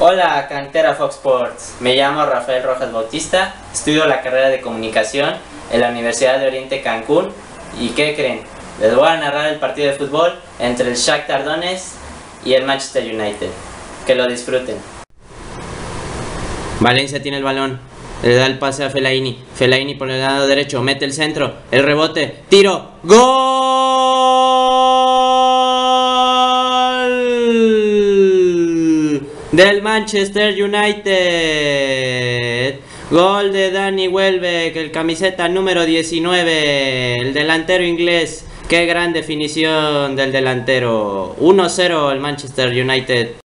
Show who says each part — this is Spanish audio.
Speaker 1: Hola, cantera Fox Sports. Me llamo Rafael Rojas Bautista, estudio la carrera de comunicación en la Universidad de Oriente Cancún. ¿Y qué creen? Les voy a narrar el partido de fútbol entre el Shakhtar Donetsk y el Manchester United. Que lo disfruten. Valencia tiene el balón, le da el pase a Fellaini. Fellaini por el lado derecho, mete el centro, el rebote, tiro, ¡gol! Del Manchester United. Gol de Danny Welbeck, el camiseta número 19, el delantero inglés. Qué gran definición del delantero. 1-0 el Manchester United.